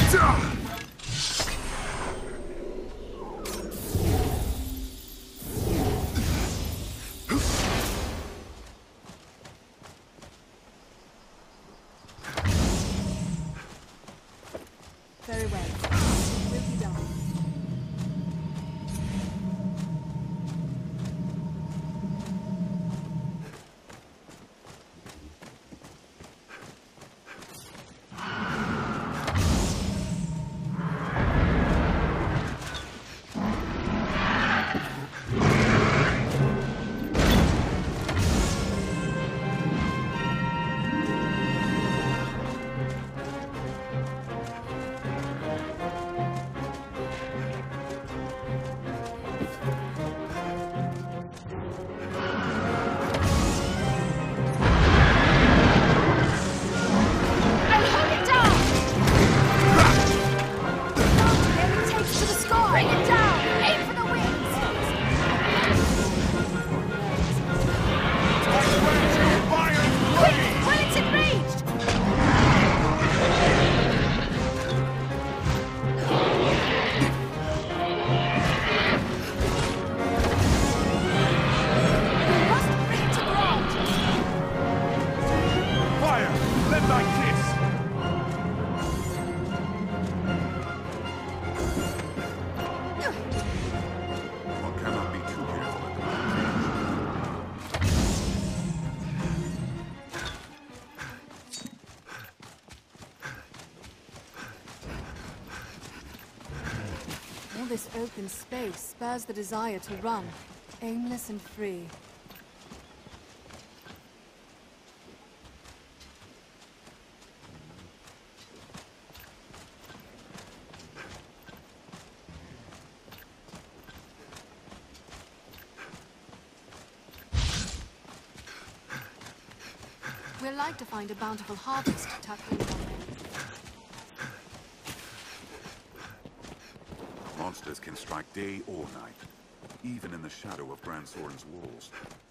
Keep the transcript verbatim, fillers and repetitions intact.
Very well. Will be done. This open space spurs the desire to run, aimless and free. We'd like to find a bountiful harvest tucked in our land. Monsters can strike day or night, even in the shadow of Grand Soren's walls.